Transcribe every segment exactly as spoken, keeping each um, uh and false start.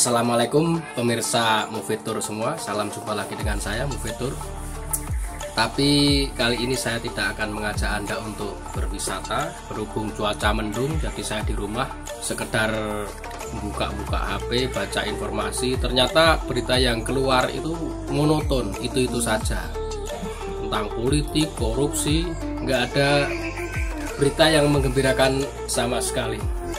Assalamualaikum pemirsa Movitur semua, salam jumpa lagi dengan saya Movitur. Tapi kali ini saya tidak akan mengajak Anda untuk berwisata berhubung cuaca mendung, jadi saya di rumah sekedar buka-buka H P, baca informasi. Ternyata berita yang keluar itu monoton, itu-itu saja, tentang politik, korupsi, nggak ada berita yang menggembirakan sama sekali.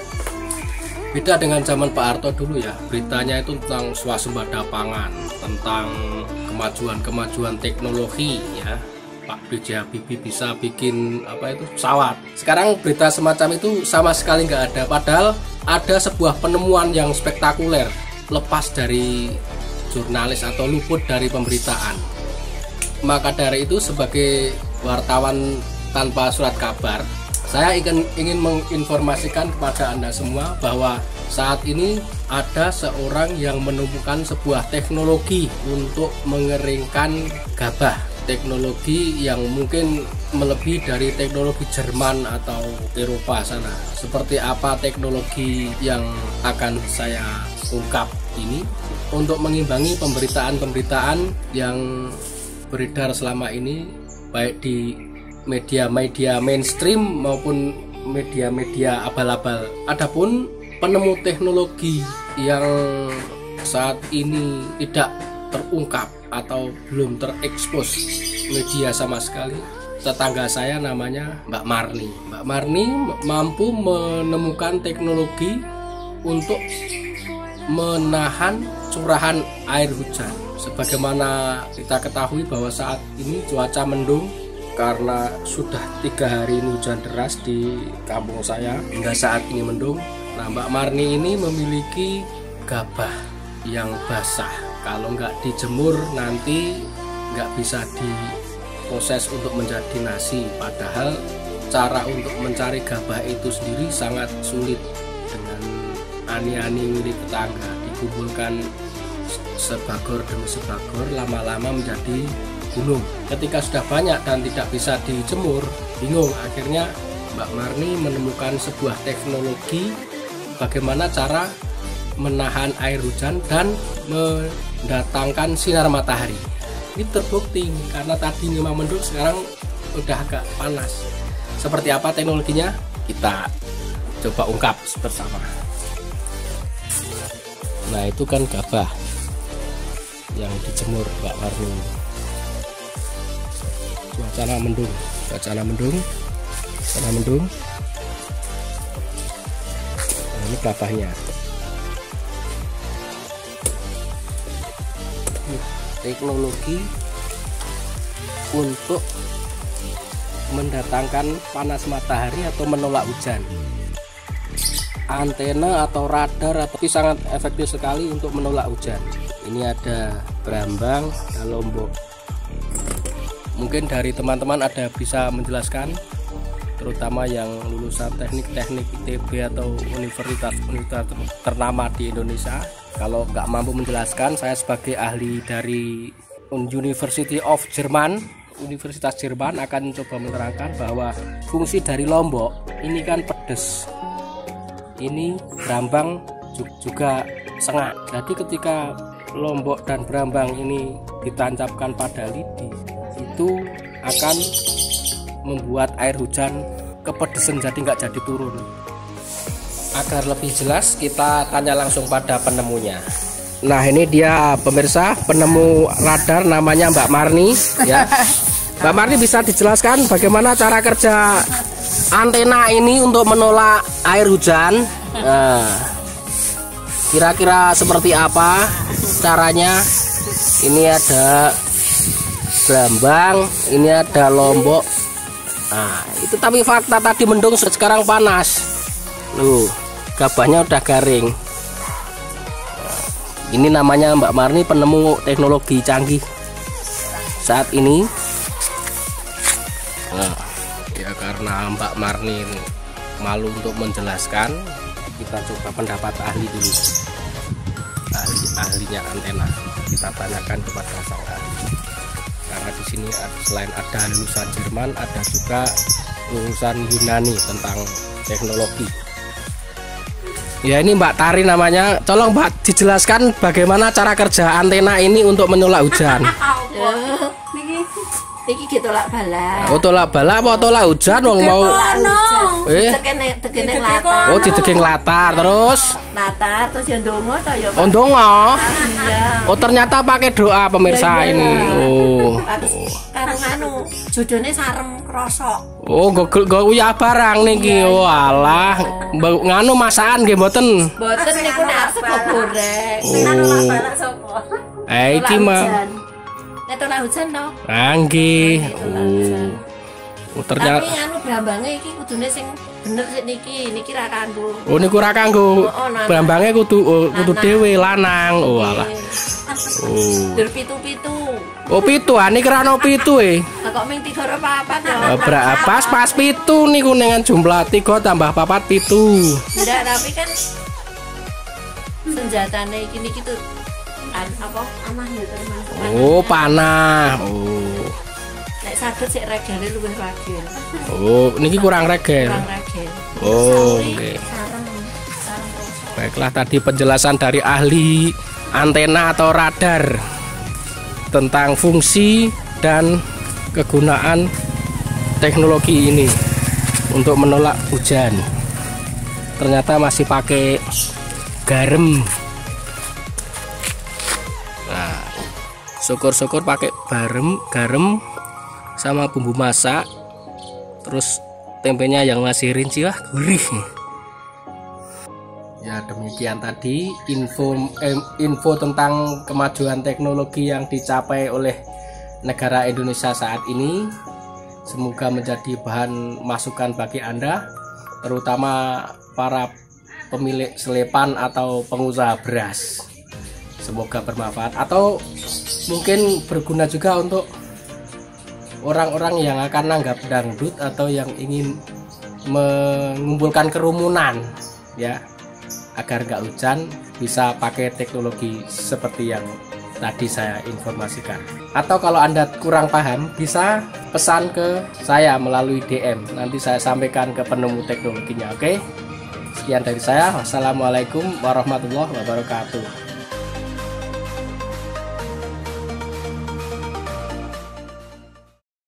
Beda dengan zaman Pak Harto dulu ya, beritanya itu tentang swasembada pangan, tentang kemajuan-kemajuan teknologi ya. Pak B J Habibie bisa bikin apa itu pesawat. Sekarang berita semacam itu sama sekali nggak ada, padahal ada sebuah penemuan yang spektakuler lepas dari jurnalis atau luput dari pemberitaan. Maka dari itu sebagai wartawan tanpa surat kabar, saya ingin, ingin menginformasikan kepada Anda semua bahwa saat ini ada seorang yang menemukan sebuah teknologi untuk mengeringkan gabah. Teknologi yang mungkin melebihi dari teknologi Jerman atau Eropa sana. Seperti apa teknologi yang akan saya ungkap ini untuk mengimbangi pemberitaan-pemberitaan yang beredar selama ini, baik di media-media mainstream maupun media-media abal-abal. Adapun penemu teknologi yang saat ini tidak terungkap atau belum terekspos media sama sekali, tetangga saya namanya Mbak Marni. Mbak Marni mampu menemukan teknologi untuk menahan curahan air hujan. Sebagaimana kita ketahui bahwa saat ini cuaca mendung, karena sudah tiga hari ini hujan deras di kampung saya hingga saat ini mendung. Nah, Mbak Marni ini memiliki gabah yang basah. Kalau nggak dijemur nanti nggak bisa diproses untuk menjadi nasi. Padahal cara untuk mencari gabah itu sendiri sangat sulit. Dengan ani-ani milik tetangga dikumpulkan sebagor demi sebagor, lama-lama menjadi gunung. Ketika sudah banyak dan tidak bisa dijemur, bingung. Akhirnya Mbak Marni menemukan sebuah teknologi bagaimana cara menahan air hujan dan mendatangkan sinar matahari. Ini terbukti karena tadi memang mendung, sekarang udah agak panas. Seperti apa teknologinya? Kita coba ungkap bersama. Nah, itu kan gabah yang dijemur Mbak Marni. Cuaca mendung, cuaca mendung, cuaca mendung. Nah, ini gabahnya. Teknologi untuk mendatangkan panas matahari atau menolak hujan. Antena atau radar atau sangat efektif sekali untuk menolak hujan. Ini ada Brambang, ada Lombok. Mungkin dari teman-teman ada bisa menjelaskan, terutama yang lulusan teknik-teknik I T B atau universitas-universitas ternama di Indonesia. Kalau nggak mampu menjelaskan, saya sebagai ahli dari University of Jerman, Universitas Jerman akan mencoba menerangkan bahwa fungsi dari Lombok ini kan pedes, ini Brambang juga sengak. Jadi ketika Lombok dan Brambang ini ditancapkan pada lidi, itu akan membuat air hujan kepedesan, jadi nggak jadi turun. Agar lebih jelas, kita tanya langsung pada penemunya. Nah, ini dia pemirsa, penemu radar namanya Mbak Marni ya. Mbak Marni, bisa dijelaskan bagaimana cara kerja antena ini untuk menolak air hujan? Nah, kira-kira seperti apa caranya? Ini ada Brambang, ini ada Lombok. Nah, itu tapi fakta tadi mendung, sekarang panas. Loh, gabahnya udah garing. Nah, ini namanya Mbak Marni, penemu teknologi canggih saat ini. Nah, ya karena Mbak Marni malu untuk menjelaskan, kita coba pendapat ahli dulu. Ahli-ahlinya antena kita tanyakan kepada sang ahli. Karena di sini selain ada lulusan Jerman, ada juga lulusan Yunani tentang teknologi. Ya ini Mbak Tari namanya. Tolong Mbak dijelaskan bagaimana cara kerja antena ini untuk menolak hujan. Iki gitu tolak balak. Oh tolak balak apa tolak hujan wong mau. Eh. Tegene latar. Oh didegeng latar terus. Latar terus ya ndonga to ya. Oh ndonga. Iya. Oh ternyata pakai doa pemirsa ini. Oh. Karo anu jodone sarem krosok. Oh gogel go uyah barang niki. Oh alah. Nganu masakan nggih mboten. Mboten niku nek sego goreng. Oh. Eh iki mah. Nek tolak hujan to? Nggih. Oh. Oh ternyata. Tapi anu brambange iki kudune sing bener sik niki, niki ra kanggo. Oh niku ra kanggo. Brambange kudu oh, kudu dhewe lanang. Oh alah. Oh. Dur pitu-pitu. Oh pitu, ah niki ra ono pitu e. Kok ming tiga ora papat to? Oh, pas pas pitu niku dengan jumlah tiga tambah papat pitu. Ndak, tapi kan senjatane iki niki tuh an apa panah ya termasuk. Oh, panah. Oh. Nek saged sik regale luwih ragil. Oh, niki kurang regel. Kurang ragil. Oh, oke. Baiklah tadi penjelasan dari ahli antena atau radar tentang fungsi dan kegunaan teknologi ini untuk menolak hujan. Ternyata masih pakai garam. Nah, syukur-syukur pakai garam, garam sama bumbu masak. Terus tempenya yang masih rinci, wah gurih. Ya demikian tadi info eh, info tentang kemajuan teknologi yang dicapai oleh negara Indonesia saat ini. Semoga menjadi bahan masukan bagi Anda, terutama para pemilik selepan atau pengusaha beras. Semoga bermanfaat atau mungkin berguna juga untuk orang-orang yang akan nanggap dangdut atau yang ingin mengumpulkan kerumunan, ya, agar nggak hujan bisa pakai teknologi seperti yang tadi saya informasikan. Atau kalau Anda kurang paham bisa pesan ke saya melalui D M, nanti saya sampaikan ke penemu teknologinya. Oke, sekian dari saya. Wassalamualaikum warahmatullahi wabarakatuh.